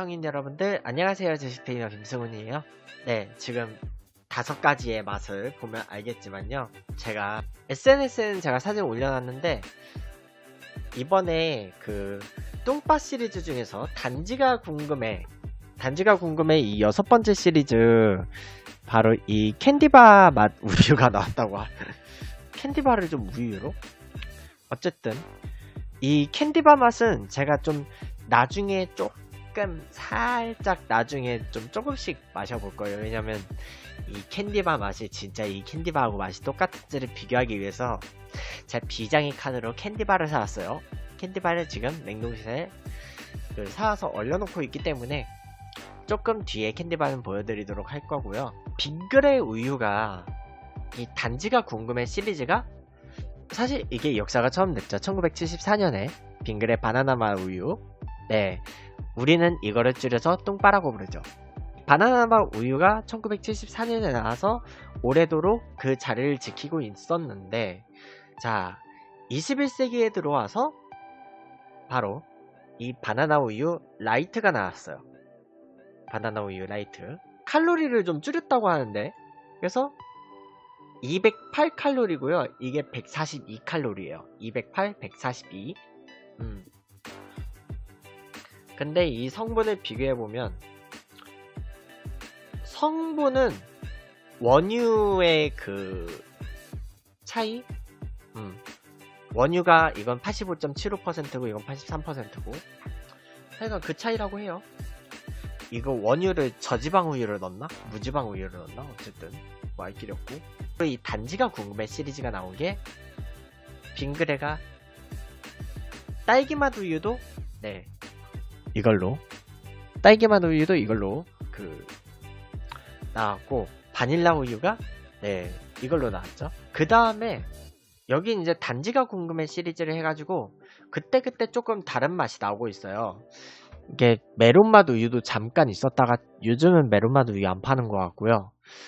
성인 여러분들 안녕하세요. 주식트레이너 김승훈이에요. 네, 지금 5가지의 맛을 보면 알겠지만요, 제가 SNS에는 제가 사진 올려놨는데 이번에 그 똥빠 시리즈 중에서 단지가 궁금해 이 6번째 시리즈, 바로 이 캔디바 맛 우유가 나왔다고 캔디바를 좀 우유로? 어쨌든 이 캔디바 맛은 제가 좀 나중에 나중에 좀 조금씩 마셔볼 거예요. 왜냐면 이 캔디바 맛이 진짜 이 캔디바하고 맛이 똑같은지를 비교하기 위해서 제가 비장의 카드로 캔디바를 사왔어요. 캔디바를 지금 냉동실에 사와서 얼려놓고 있기 때문에 조금 뒤에 캔디바는 보여드리도록 할 거고요. 빙그레 우유가 이 단지가 궁금해 시리즈가 사실 이게 역사가 처음 됐죠. 1974년에 빙그레 바나나 맛 우유. 네, 우리는 이거를 줄여서 똥빠라고 부르죠. 바나나 맛 우유가 1974년에 나와서 오래도록 그 자리를 지키고 있었는데, 자, 21세기에 들어와서 바로 이 바나나 우유 라이트가 나왔어요. 바나나 우유 라이트. 칼로리를 좀 줄였다고 하는데, 그래서 208칼로리고요. 이게 142칼로리예요. 208, 142. 근데 이 성분을 비교해보면 성분은 원유의 그 차이? 원유가 이건 85.75%고 이건 83%고 하여간 그 차이라고 해요. 이거 원유를 저지방 우유를 넣었나? 무지방 우유를 넣었나? 어쨌든 뭐 알 길이 없고. 이 단지가 궁금해 시리즈가 나온 게 빙그레가 딸기맛 우유도 이걸로 딸기맛 우유도 이걸로 나왔고, 바닐라 우유가 이걸로 나왔죠. 그 다음에 여기 이제 단지가 궁금해 시리즈를 해가지고 그때그때 조금 다른 맛이 나오고 있어요. 이게 메론맛 우유도 잠깐 있었다가 요즘은 메론맛 우유 안 파는 것 같고요.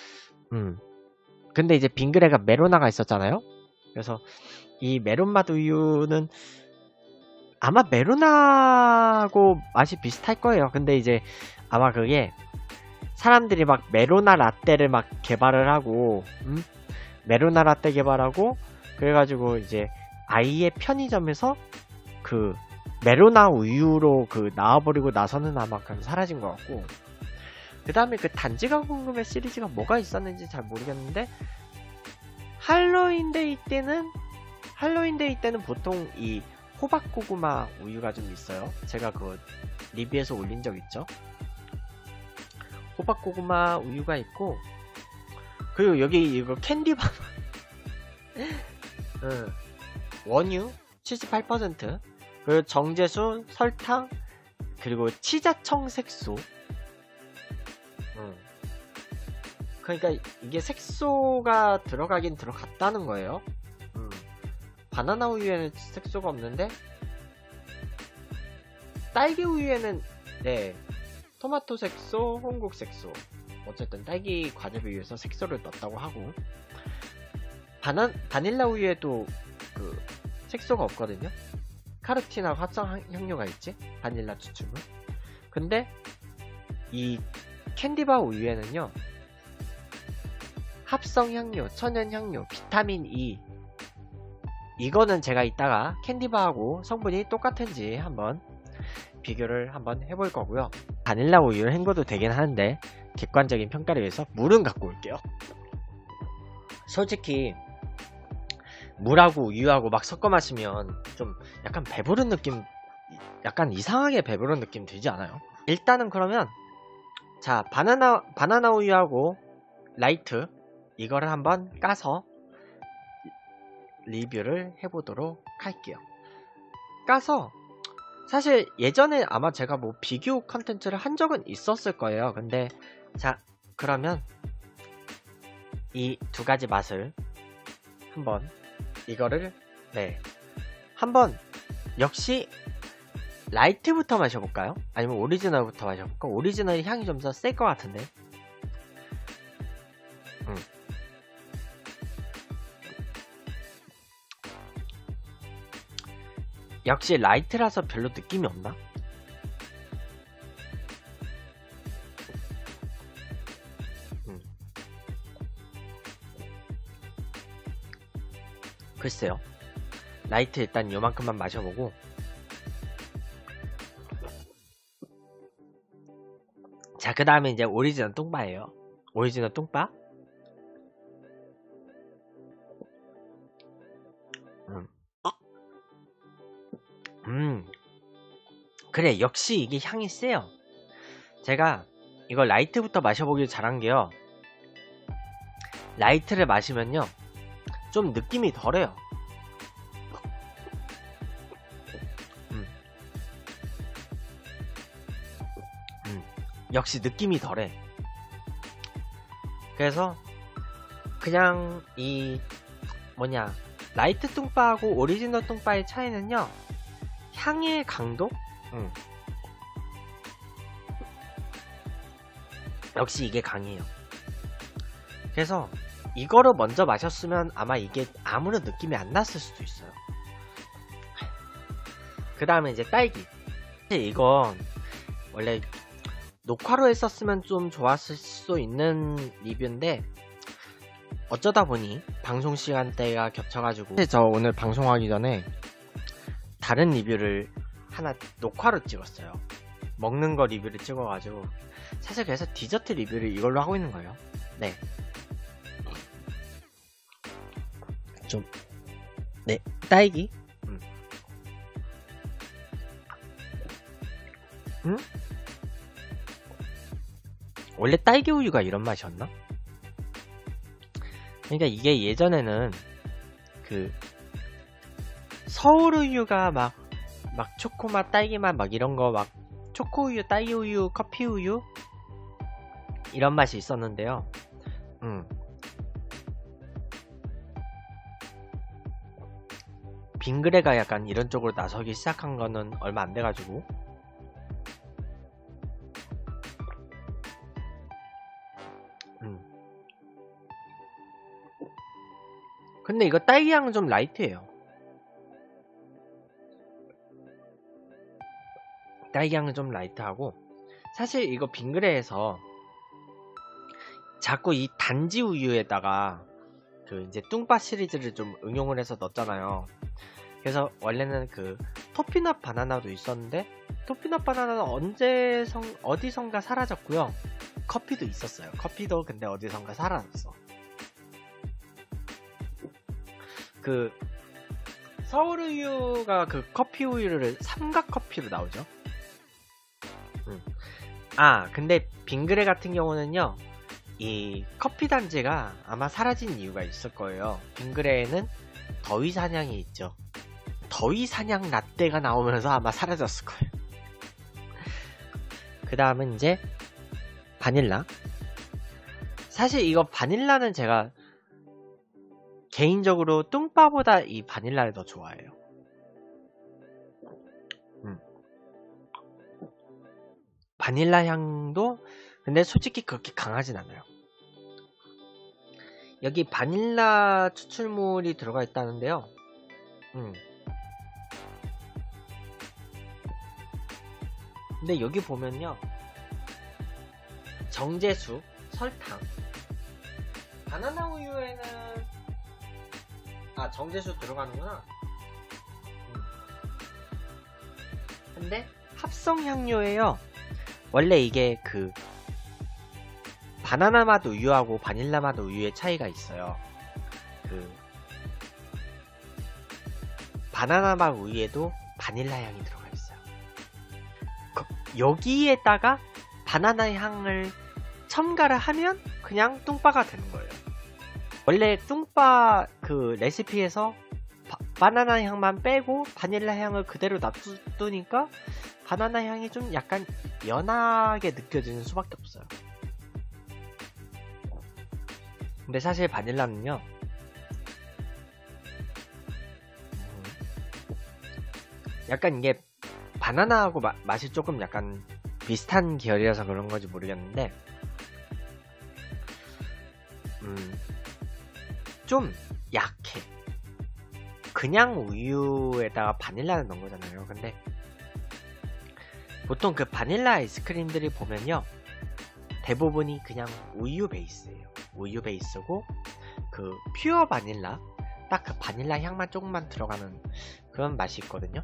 근데 이제 빙그레가 메로나가 있었잖아요. 그래서 이 메론맛 우유는 아마 메로나하고 맛이 비슷할 거예요. 근데 이제 아마 그게 사람들이 막 메로나 라떼를 막 개발을 하고, 메로나 라떼 개발하고, 그래가지고 이제 아이의 편의점에서 그 메로나 우유로 나와버리고 나서는 아마 그냥 사라진 것 같고, 그 다음에 그 단지가 궁금해 시리즈가 뭐가 있었는지 잘 모르겠는데, 할로윈데이 때는 보통 이 호박고구마 우유가 좀 있어요. 제가 그거 리뷰에서 올린 적 있죠. 호박고구마 우유가 있고, 그리고 여기 이거 캔디바 원유 78%, 그리고 정제수, 설탕, 그리고 치자청 색소. 그러니까 이게 색소가 들어가긴 들어갔다는 거예요. 바나나 우유에는 색소가 없는데 딸기 우유에는 토마토 색소, 홍국 색소, 어쨌든 딸기 과즙을 위해서 색소를 넣었다고 하고, 바닐라 우유에도 색소가 없거든요. 카르틴하고 합성 향료가 있지, 바닐라 추출물. 근데 이 캔디바 우유에는요, 합성 향료, 천연 향료, 비타민 E, 이거는 제가 이따가 캔디바하고 성분이 똑같은지 한번 비교를 한번 해볼 거고요. 바닐라 우유를 헹궈도 되긴 하는데 객관적인 평가를 위해서 물은 갖고 올게요. 솔직히 물하고 우유하고 막 섞어 마시면 좀 약간 배부른 느낌, 약간 이상하게 배부른 느낌 들지 않아요? 일단은 그러면 자, 바나나 우유하고 라이트 이거를 한번 까서 리뷰를 해보도록 할게요. 까서 사실 예전에 아마 제가 뭐 비교 컨텐츠를 한 적은 있었을 거예요. 근데 자, 그러면 이 2가지 맛을 한번 이거를 한번 역시 라이트부터 마셔볼까요? 아니면 오리지널부터 마셔볼까? 오리지널이 향이 좀 더 셀 것 같은데. 역시 라이트라서 별로 느낌이 없나? 글쎄요. 라이트 일단 요만큼만 마셔보고. 자, 그 다음에 이제 오리지널 뚱바예요. 오리지널 뚱바. 그래, 역시 이게 향이 세요. 제가 이거 라이트부터 마셔보길 잘한게요. 라이트를 마시면요 좀 느낌이 덜해요. 역시 느낌이 덜해. 그래서 그냥 이 뭐냐, 라이트 뚱바하고 오리지널 뚱바의 차이는요, 향의 강도? 역시 이게 강해요. 그래서 이거를 먼저 마셨으면 아마 이게 아무런 느낌이 안 났을 수도 있어요. 그 다음에 이제 딸기. 이건 원래 녹화로 했었으면 좀 좋았을 수 있는 리뷰인데 어쩌다 보니 방송 시간대가 겹쳐가지고 저 오늘 방송하기 전에 다른 리뷰를 하나 녹화로 찍었어요. 먹는 거 리뷰를 찍어가지고 사실 그래서 디저트 리뷰를 이걸로 하고 있는 거예요. 네. 네, 딸기. 원래 딸기 우유가 이런 맛이었나? 그러니까 이게 예전에는 그 서울 우유가 막 초코맛, 딸기맛 막 이런 거 막 초코 우유, 딸기 우유, 커피 우유 이런 맛이 있었는데요. 빙그레가 약간 이런 쪽으로 나서기 시작한 거는 얼마 안 돼가지고 근데 이거 딸기 향은 좀 라이트해요. 딸기 향은 좀 라이트하고 사실 이거 빙그레에서 자꾸 이 단지 우유에다가 그 이제 뚱바 시리즈를 좀 응용을 해서 넣었잖아요. 그래서 원래는 그 토피넛 바나나도 있었는데 토피넛 바나나는 어디선가 사라졌고요. 커피도 있었어요. 커피도 근데 어디선가 사라졌어. 그 서울 우유가 그 커피 우유를 삼각 커피로 나오죠. 아, 근데 빙그레 같은 경우는요, 이 커피 단지가 아마 사라진 이유가 있을 거예요. 빙그레에는 더위 사냥이 있죠. 더위 사냥 라떼가 나오면서 아마 사라졌을 거예요. 그 다음은 이제 바닐라. 사실 이거 바닐라는 제가 개인적으로 뚱바보다 이 바닐라를 더 좋아해요. 바닐라 향도 근데 솔직히 그렇게 강하진 않아요. 여기 바닐라 추출물이 들어가 있다는데요. 근데 여기 보면요, 정제수, 설탕, 바나나 우유에는 정제수 들어가는구나. 근데 합성 향료예요. 원래 이게 그 바나나 맛 우유하고 바닐라 맛 우유의 차이가 있어요. 그 바나나 맛 우유에도 바닐라 향이 들어가 있어요. 여기에다가 바나나 향을 첨가를 하면 그냥 뚱바가 되는 거예요. 원래 뚱바 그 레시피에서 바나나 향만 빼고 바닐라 향을 그대로 놔두니까 바나나 향이 좀 약간 연하게 느껴지는 수밖에 없어요. 근데 사실 바닐라는요, 약간 이게 바나나하고 맛이 조금 약간 비슷한 계열이라서 그런 건지 모르겠는데 좀 약해. 그냥 우유에다가 바닐라를 넣은 거잖아요. 근데 보통 그 바닐라 아이스크림들이 보면요, 대부분이 그냥 우유 베이스예요. 우유 베이스고 그 퓨어 바닐라, 딱 그 바닐라 향만 조금만 들어가는 그런 맛이 있거든요.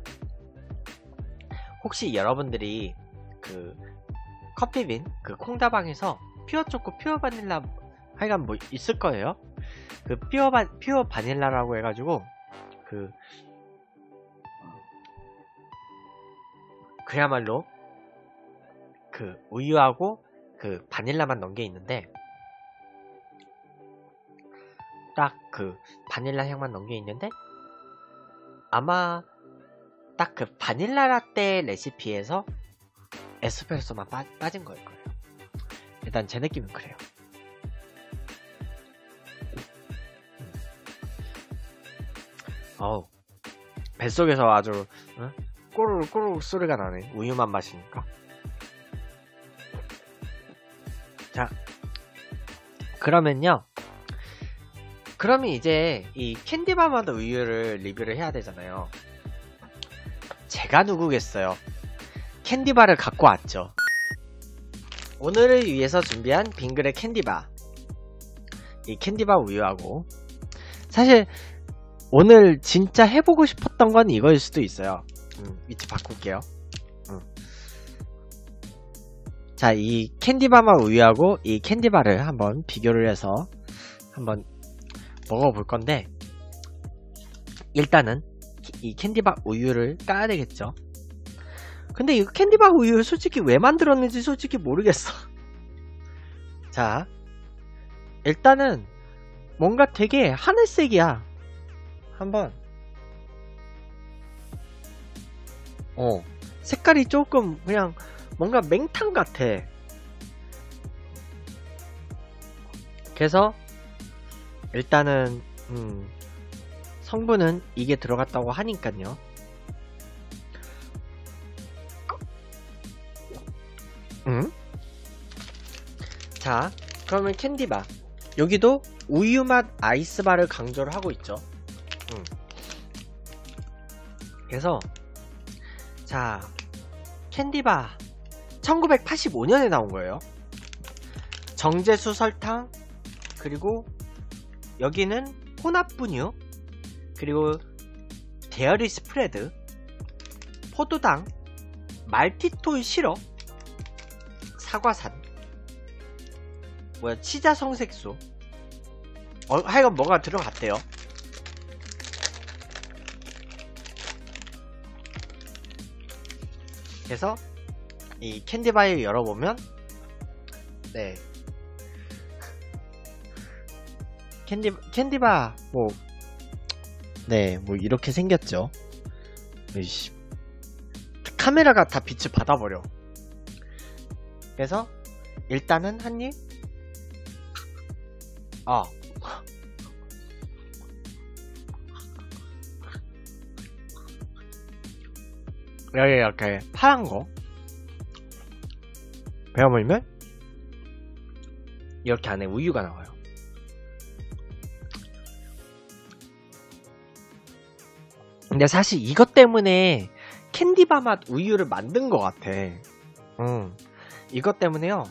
혹시 여러분들이 그 커피빈 그 콩다방에서 퓨어 초코 퓨어 바닐라 하여간 뭐 있을 거예요. 그 퓨어 바닐라라고 해가지고 그야말로 그 우유하고 그 바닐라만 넣은 게 있는데 딱 그 바닐라 향만 넣은 게 있는데 아마 딱 그 바닐라 라떼 레시피에서 에스프레소만 빠진 거일 거예요. 일단 제 느낌은 그래요. 어우, 뱃속에서 아주 꼬르륵 꼬르륵 소리가 나네. 우유만 마시니까. 자, 그러면요. 그러면 이제 이 캔디바마드 우유를 리뷰를 해야 되잖아요. 제가 누구겠어요. 캔디바를 갖고 왔죠. 오늘을 위해서 준비한 빙그레 캔디바. 이 캔디바 우유하고 사실 오늘 진짜 해보고 싶었던 건 이거일 수도 있어요. 위치 바꿀게요. 자, 이 캔디바마 우유하고 이 캔디바를 한번 비교를 해서 한번 먹어볼 건데 일단은 이 캔디바 우유를 까야 되겠죠. 근데 이 캔디바 우유 솔직히 왜 만들었는지 솔직히 모르겠어. 자, 일단은 뭔가 되게 하늘색이야. 한번 색깔이 조금 그냥 뭔가 맹탕 같아. 그래서 일단은 성분은 이게 들어갔다고 하니깐요. 자, 그러면 캔디바 여기도 우유맛 아이스바를 강조를 하고 있죠. 그래서 자, 캔디바 1985년에 나온 거예요. 정제수 설탕, 그리고 여기는 혼합분유, 그리고 데어리 스프레드, 포도당, 말티톨 시럽, 사과산, 치자 성색소, 하여간 뭐가 들어갔대요. 그래서 이 캔디바를 열어보면 네, 캔디바 뭐 이렇게 생겼죠. 으이씨, 카메라가 다 빛을 받아버려. 그래서 일단은 한입. 여기 이렇게 파란거 베어물면 이렇게 안에 우유가 나와요. 근데 사실 이것 때문에 캔디바 맛 우유를 만든 것 같아. 이것 때문에요.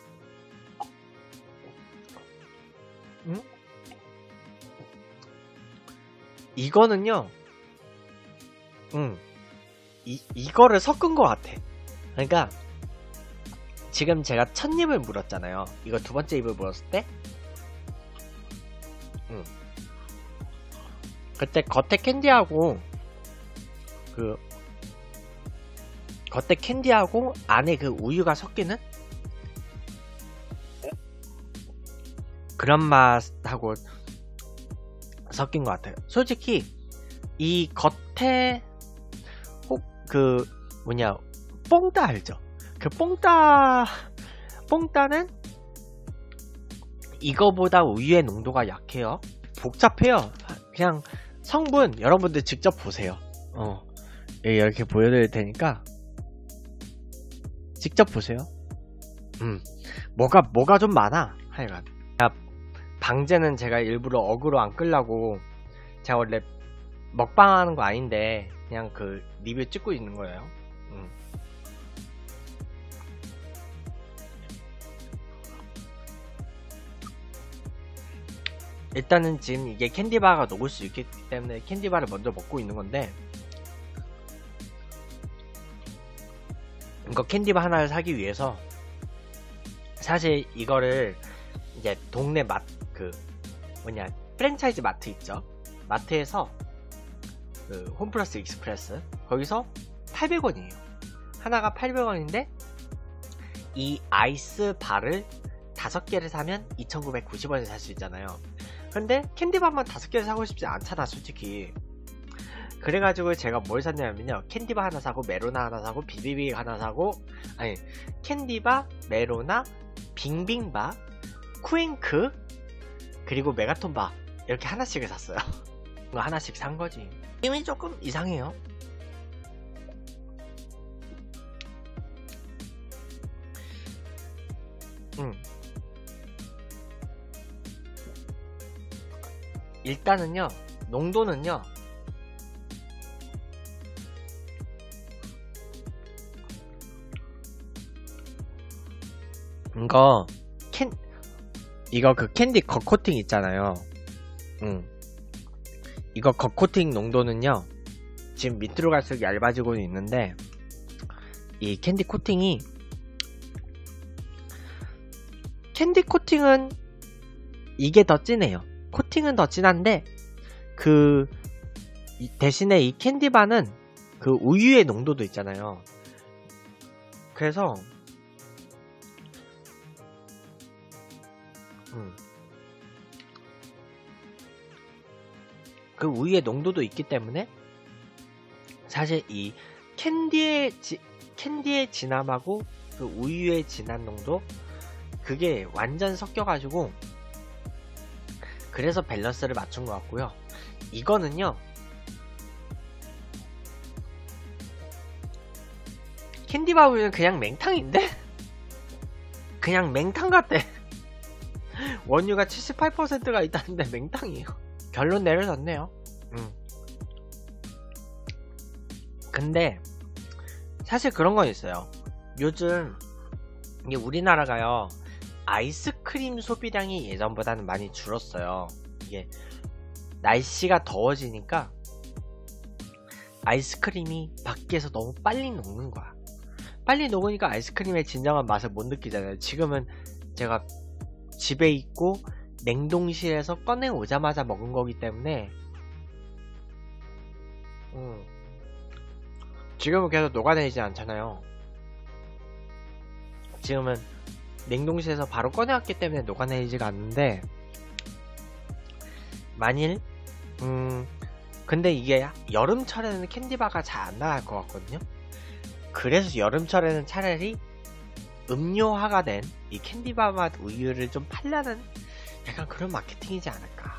이거는요. 이거를 섞은 것 같아. 그러니까 지금 제가 첫 입을 물었잖아요. 이거 두 번째 입을 물었을 때 그때 겉에 캔디하고 겉에 캔디하고 안에 그 우유가 섞이는 그런 맛하고 섞인 것 같아요. 솔직히 이 겉에 뽕따 알죠? 그 뽕따는 이거보다 우유의 농도가 약해요. 복잡해요. 그냥 성분 여러분들 직접 보세요. 이렇게 보여드릴 테니까 직접 보세요. 뭐가 좀 많아. 하여간 방제는 제가 일부러 어그로 안 끌려고 제가 원래 먹방 하는 거 아닌데 그냥 그 리뷰 찍고 있는 거예요. 일단은 지금 이게 캔디바가 녹을 수 있기 때문에 캔디바를 먼저 먹고 있는 건데, 이거 캔디바 하나를 사기 위해서 사실 이거를 이제 동네 프랜차이즈 마트 있죠? 마트에서 그 홈플러스 익스프레스 거기서 800원이에요. 하나가 800원인데 이 아이스 바를 5개를 사면 2,990원에 살 수 있잖아요. 근데 캔디바만 5개를 사고 싶지 않잖아, 솔직히. 그래가지고 제가 뭘 샀냐면요, 캔디바 하나 사고 메로나 하나 사고 비비빅 하나 사고, 아니 캔디바, 메로나, 빙빙바, 쿠잉크, 그리고 메가톤바 이렇게 하나씩을 샀어요. 이거 하나씩 산 거지. 느낌이 조금 이상해요. 일단은요, 농도는요, 이거 그 캔디 겉코팅 있잖아요. 이거 겉코팅 농도는요, 지금 밑으로 갈수록 얇아지고 있는데, 이 캔디 코팅은 이게 더 진해요. 코팅은 더 진한데, 대신에 이 캔디바는 그 우유의 농도도 있잖아요. 그래서 그 우유의 농도도 있기 때문에 사실 이 캔디의 진함하고 그 우유의 진한 농도, 그게 완전 섞여가지고 그래서 밸런스를 맞춘 것 같고요. 이거는요, 캔디바 우유는 그냥 맹탕인데? 그냥 맹탕 같대. 원유가 78%가 있다는데 맹탕이에요. 결론 내려졌네요. 근데 사실 그런 건 있어요. 요즘 이게 우리나라가요, 아이스크림 소비량이 예전보다는 많이 줄었어요. 이게 날씨가 더워지니까 아이스크림이 밖에서 너무 빨리 녹는 거야. 빨리 녹으니까 아이스크림의 진정한 맛을 못 느끼잖아요. 지금은 제가 집에 있고 냉동실에서 꺼내 오자마자 먹은 거기 때문에 지금은 계속 녹아내리지 않잖아요. 지금은 냉동실에서 바로 꺼내왔기 때문에 녹아내리지가 않는데, 만일 근데 이게 여름철에는 캔디바가 잘 안 나갈 것 같거든요. 그래서 여름철에는 차라리 음료화가 된 이 캔디바 맛 우유를 좀 팔려는 약간 그런 마케팅이지 않을까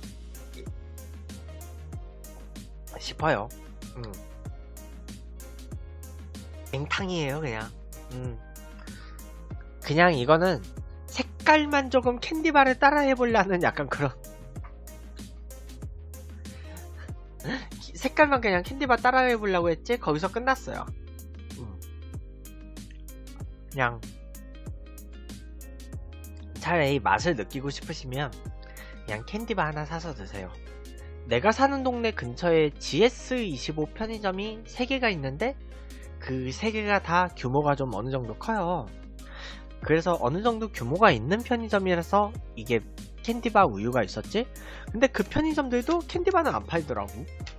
싶어요. 맹탕이에요, 그냥. 그냥 이거는 색깔만 조금 캔디바를 따라해보려는 약간 그런 색깔만 그냥 캔디바 따라해보려고 했지 거기서 끝났어요. 그냥 차라리 맛을 느끼고 싶으시면 그냥 캔디바 하나 사서 드세요. 내가 사는 동네 근처에 GS25 편의점이 3개가 있는데 그 3개가 다 규모가 좀 어느 정도 커요. 그래서 어느 정도 규모가 있는 편의점이라서 이게 캔디바 우유가 있었지? 근데 그 편의점들도 캔디바는 안 팔더라고.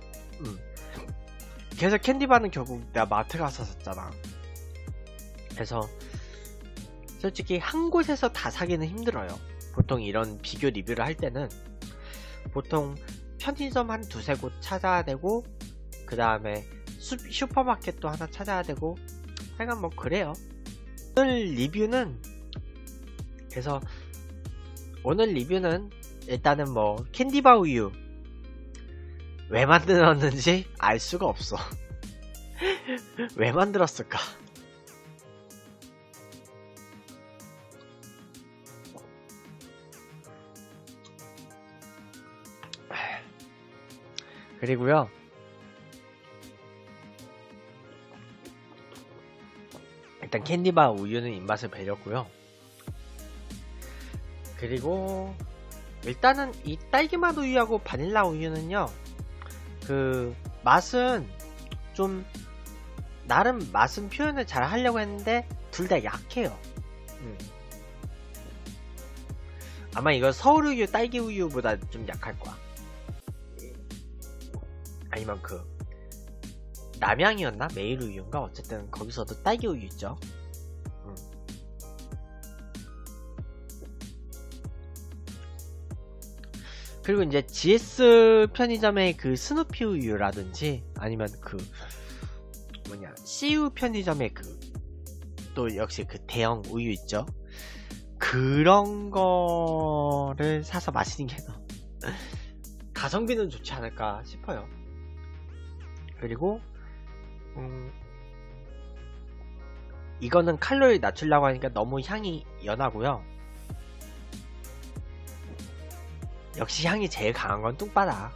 그래서 캔디바는 결국 내가 마트 가서 샀잖아. 그래서 솔직히 한 곳에서 다 사기는 힘들어요. 보통 이런 비교 리뷰를 할 때는 보통 편의점 한 2-3곳 찾아야 되고, 그 다음에 슈퍼마켓도 하나 찾아야 되고, 하여간 뭐 그래요. 오늘 리뷰는 일단은 뭐 캔디바 우유 왜 만들었는지 알 수가 없어. 왜 만들었을까? 그리고요, 일단 캔디바 우유는 입맛을 배렸고요. 그리고 일단은 이 딸기맛 우유하고 바닐라 우유는요, 그 맛은 좀 나름 맛은 표현을 잘 하려고 했는데 둘 다 약해요. 아마 이거 서울우유 딸기 우유보다 좀 약할 거야. 아니면 그 남양이었나? 메일우유인가? 어쨌든 거기서도 딸기 우유 있죠. 그리고 이제 GS 편의점의 그 스누피 우유라든지 아니면 그 뭐냐 CU 편의점의 그 또 역시 그 대형 우유 있죠. 그런 거를 사서 마시는 게 더 가성비는 좋지 않을까 싶어요. 그리고 이거는 칼로리 낮추려고 하니까 너무 향이 연하고요. 역시 향이 제일 강한 건 뚱바다.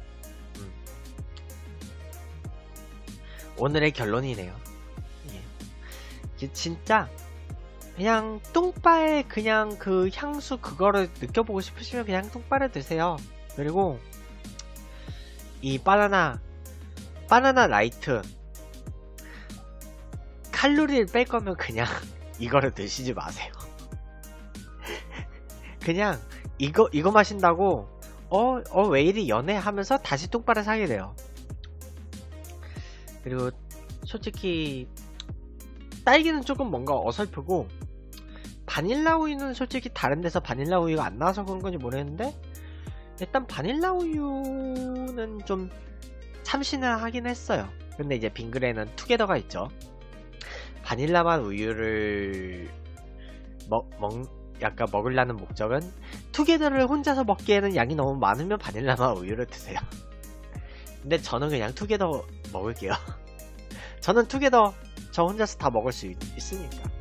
오늘의 결론이네요. 예. 이게 진짜 그냥 뚱바의 그냥 그 향수 그거를 느껴보고 싶으시면 그냥 뚱바를 드세요. 그리고 이 바나나 라이트 칼로리를 뺄 거면 그냥 이거를 드시지 마세요. 그냥 이거 마신다고 왜 이리 연해 하면서 다시 뚱바를 사게 돼요. 그리고 솔직히 딸기는 조금 뭔가 어설프고 바닐라 우유는 솔직히 다른 데서 바닐라 우유가 안 나와서 그런 건지 모르겠는데 일단 바닐라 우유는 좀 참신을 하긴 했어요. 근데 이제 빙그레는 투게더가 있죠. 바닐라 맛 우유를 약간 먹으려는 목적은 투게더를 혼자서 먹기에는 양이 너무 많으면 바닐라 맛 우유를 드세요. 근데 저는 그냥 투게더 먹을게요. 저는 투게더 저 혼자서 다 먹을 수 있으니까.